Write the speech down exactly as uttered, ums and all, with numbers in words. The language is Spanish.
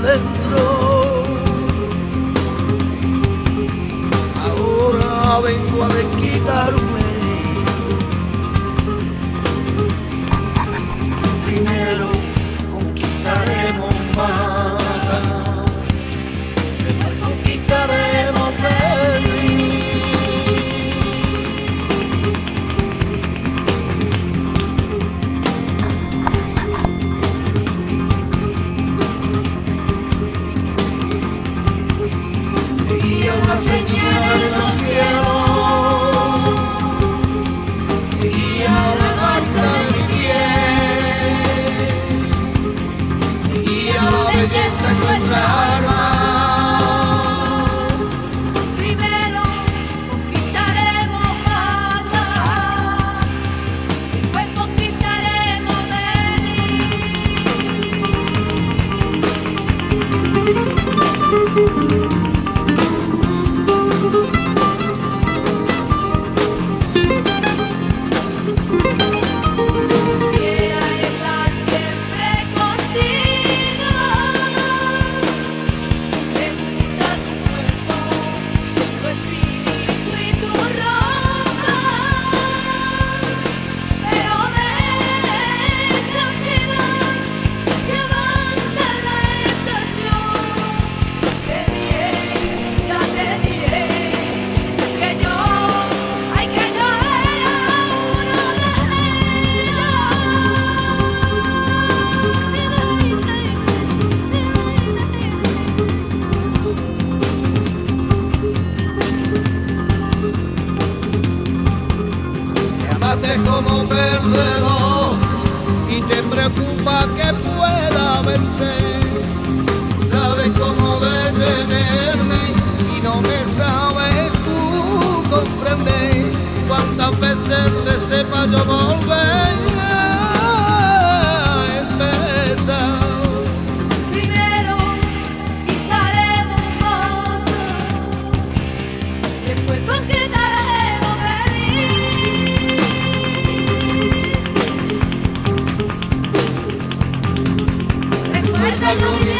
dentro. Ahora vengo a desquitarme. Primero conquistaremos más, después conquistaremos feliz. Veía una señal en los cielos, veía la marca de mi piel, veía la belleza en nuestra alma. Primero conquistaremos Mata, después conquistaremos Quisiera estar siempre contigo, me gusta tu cuerpo, tu espíritu y tu ropa, pero me desafía que avanza la estación. Te diré, ya te diré, que yo, ay, que yo era uno de Me amaste como perdedor y te preocupa que pueda vencer. Sabes cómo detenerme y no me sabes tú comprender. Cuántas veces recé pa' yo volver a empezar. Primero quitaremos Mata, después conquistaremos Belice. Recuerda, yo vine